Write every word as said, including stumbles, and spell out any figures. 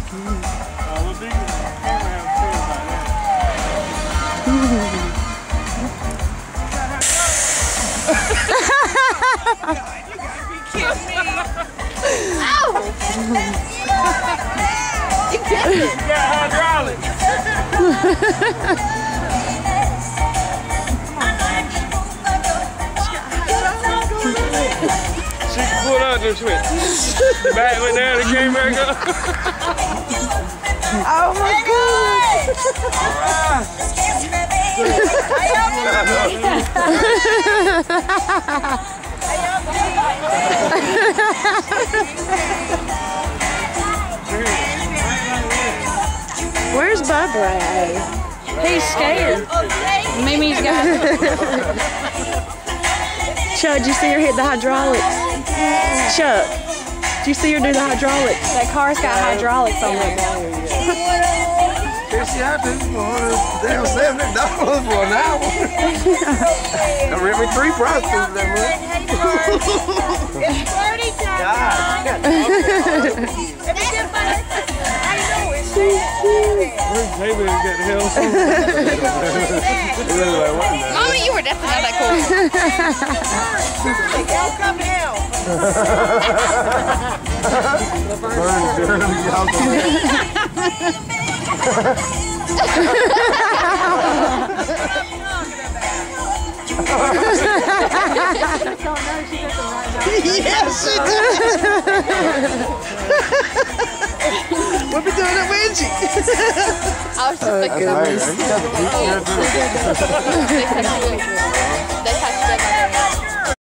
what big camera have to say about that? You gotta be kidding me. Ow! You get it. You got hydraulics. She can pull out this switch. Back went down and came back up. Oh my God! Where's Bubba at? He's scared. Mimi's got it. Chuck, did you see her hit the hydraulics? Chuck, did you see her do the hydraulics? That car's got hydraulics on it. She had to damn seventy dollars for an hour. I rent me three prostitutes that much. It's party time. God. I know it's Where's David got the hell Mommy, you were definitely not that cool. Y'all come help. Yes, she did. What we doing at Wengie? I was just thinking That's that. nice. They